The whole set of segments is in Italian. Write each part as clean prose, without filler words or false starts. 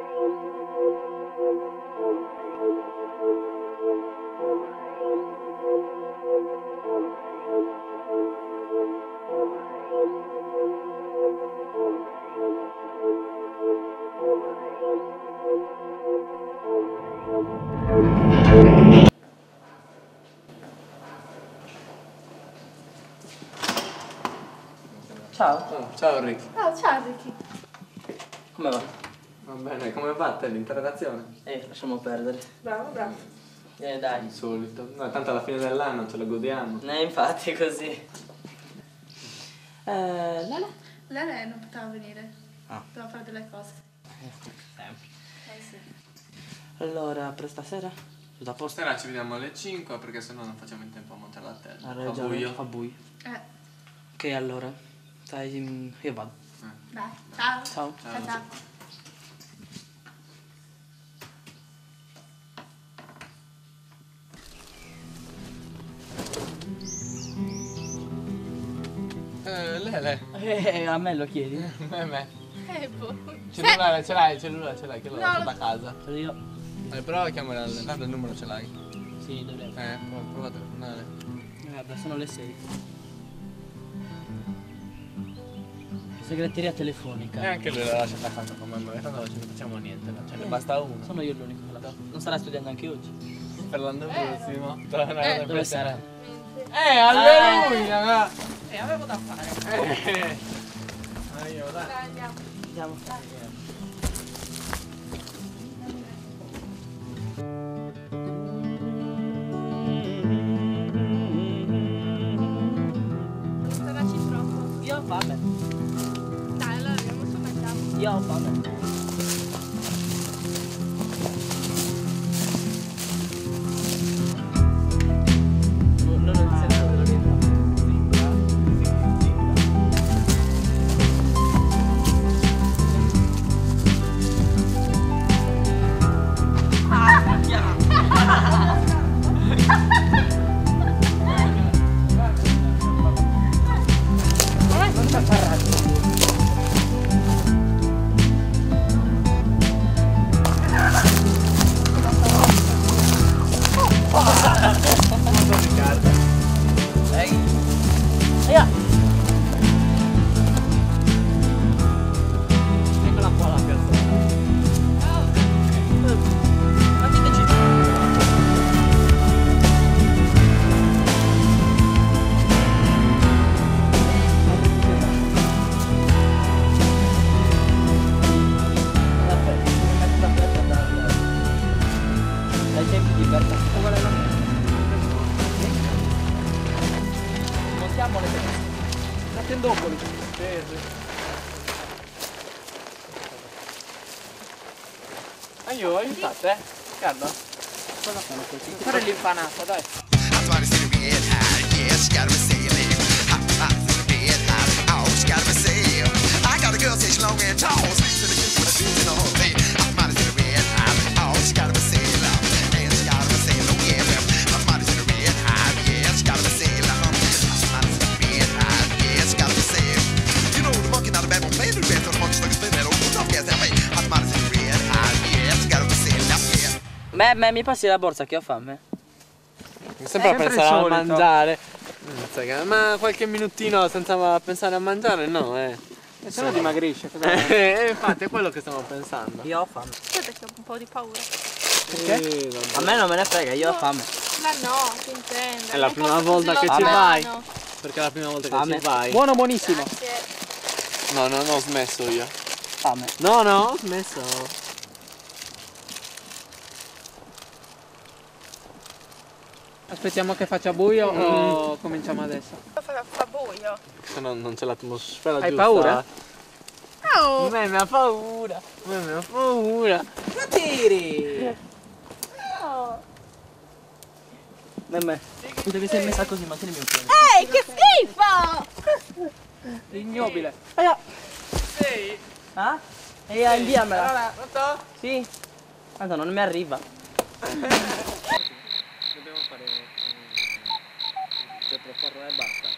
Ciao. Oh, ciao Ricky. Oh, ciao Ricky. Come va? Va bene, come va te l'interrogazione? Lasciamo perdere. Bravo, bravo. Dai. Il solito. No, tanto alla fine dell'anno ce la godiamo. Infatti è così. Lele? Lele non poteva venire. Ah. Doveva fare delle cose. Sempre. Sì. Allora, per stasera? Tutto a posto? Stasera ci vediamo alle 5 perché sennò non facciamo in tempo a montare la tenda. Hai Fa ragione, buio. Fa buio. Ok, allora. Io vado. Dai, ciao. Ciao. Ciao, ciao. Lele. A me lo chiedi? Me. Boh. Cellulare ce l'hai, che l'ho No, da casa. Sono io. Prova a chiamare tanto il numero ce l'hai. Sì, dovrei. Prova a telefonare. Guarda, sono le 6. Segreteria telefonica. E anche lui l'ha lasciata a casa con me, tanto non ci facciamo niente, ce ne basta uno. Sono io l'unico che l'ha. Non starà studiando anche oggi? Per l'anno prossimo. Dove sarà? Alleluia! Avevo da fare. Io, dai. Dai, andiamo. Andiamo. Non starci troppo. Io ho fame. Dai, allora andiamo su, mangiamo. Io ho fame. Non sento della vita. Eccola qua la persona. Ma chi decide? Dai tempi di libertà. Qual è la mia? Montiamo le teste. La tendopoli. Aiutate, guarda. Cosa fanno questi? Fare l'infanata, dai. Me, mi passi la borsa che ho fame? Sempre a sempre pensare il a solito. mangiare. Ma qualche minutino senza pensare a mangiare, no, E se no dimagrisce. Infatti è quello che stavo pensando. Io ho fame. Aspetta che ho un po' di paura. Perché? A me non me ne frega, io ho fame. Ma no, ti intendo. È la Non prima posso volta così che ci lontano. vai. Perché è la prima volta che Fame. ci vai. Buono, buonissimo. Grazie. No, non ho smesso io. Fame. No, ho smesso. Aspettiamo che faccia buio o cominciamo adesso? Fa buio. Se no non c'è l'atmosfera Hai giusta. paura? Oh! Me mi ha paura. Me mi ha paura. Non tiri! No. Me, scusa che sei messa così, ma tienimi un po'. Ehi, che schifo! Ignobile. Sei? Ah? E inviamela. Allora, pronto? Sì. Tanto non mi arriva. Dobbiamo fare 4 forno e basta.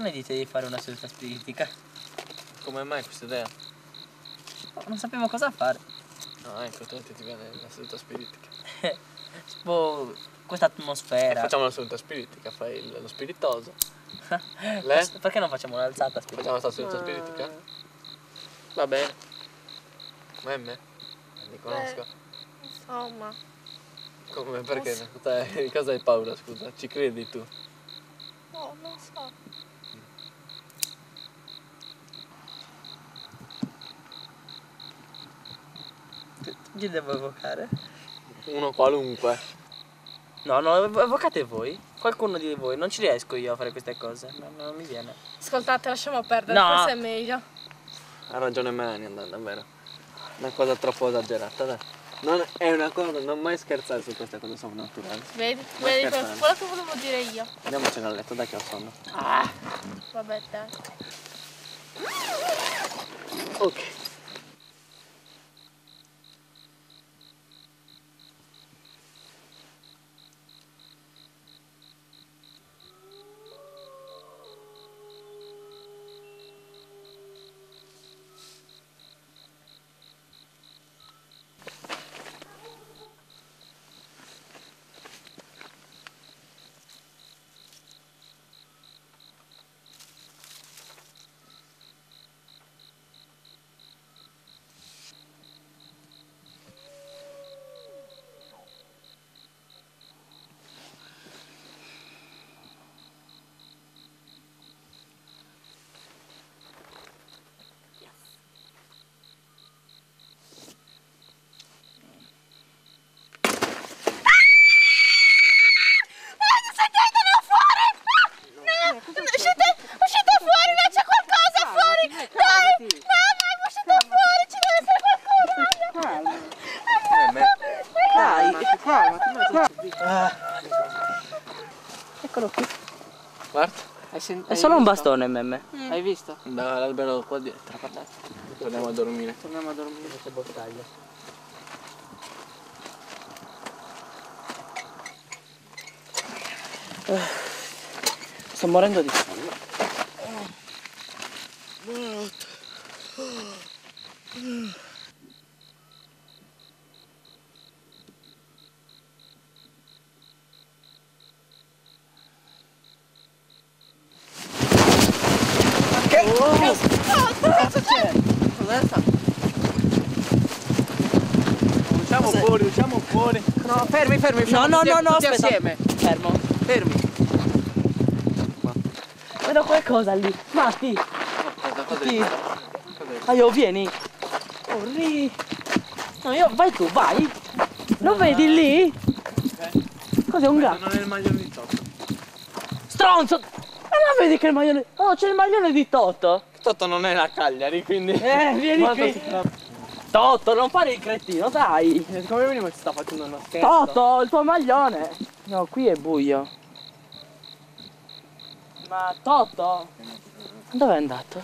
ne dite di fare una seduta spiritica? Come mai questa idea? Oh, non sapevo cosa fare. No, ecco, ti viene la seduta spiritica. Questa atmosfera. Facciamo la seduta spiritica, fai lo spiritoso. Le? Perché non facciamo un'alzata spiritica? Facciamo la seduta spiritica? Va bene. Memme? Li conosco. Insomma. Come? Perché? Di cosa hai paura, scusa? Ci credi tu? Oh, non so. Chi devo evocare? Uno qualunque. No, evocate voi. Qualcuno di voi. Non ci riesco io a fare queste cose. Non mi viene. Ascoltate, lasciamo perdere, No. forse è meglio. Ha ragione Melania, davvero. Una cosa troppo esagerata, dai. Non è una cosa, non mai scherzare su queste cose sovrannaturali. Vedi? Non Vedi scherzare. quello che volevo dire io. Andiamocene a letto, dai che ho sonno. Vabbè, dai. Ok. Uscite fuori, non c'è qualcosa fuori! Dai! Dai, uscite fuori, ci deve essere qualcuno! Dai! Eccolo qui. Guarda. È solo un bastone, memme. Hai visto? Dall'albero qua dietro. Torniamo a dormire. Torniamo a dormire. Queste bottiglie. Sto morendo di sonno. Usciamo fuori. No, fermi. No, tutti aspetta. assieme. Fermo. Fermi. Vedo qualcosa lì. Matti. Cosa Sì. Aio, vieni. No, vai tu, vai. Lo vedi lì? Cos'è un gatto? Non è il maglione di Toto. Stronzo! Ma non vedi che il maglione... Oh, c'è il maglione di Toto. Toto non è la Cagliari, quindi... Vieni qui. Toto, non fare il cretino, dai. Come veniamo ci sta facendo uno scherzo? Toto, il tuo maglione. No, qui è buio. Ma Toto? Dove è andato?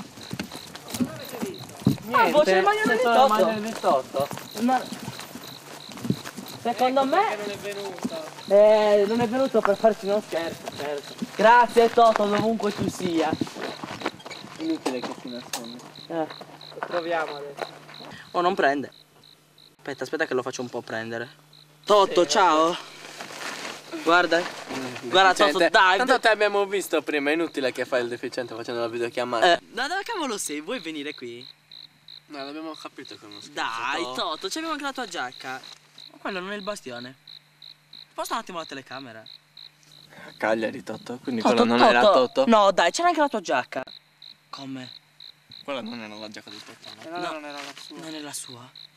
Niente, boh, c'è il maglione di solo Toto. il maglione di Toto. Ma... Secondo me... Non è venuto. Non è venuto per farci uno scherzo, certo. Grazie Toto, dovunque tu sia. Inutile che si nasconde. Lo troviamo adesso. Oh, non prende. Aspetta che lo faccio un po' prendere. Toto, ciao. Guarda. Guarda Toto, dai. Tanto te abbiamo visto prima, è inutile che fai il deficiente facendo la videochiamata. Da dove cavolo sei? Vuoi venire qui? No, l'abbiamo capito che è uno scherzo. Dai, Toto, c'avevo anche la tua giacca. Ma quello non è il bastione. Sposta un attimo la telecamera. Cagliari Toto, quindi Toto, quello non era Toto? No, dai, c'era anche la tua giacca. Come? Quella non era la giacca di Toto. No, non era la sua. Non è la sua.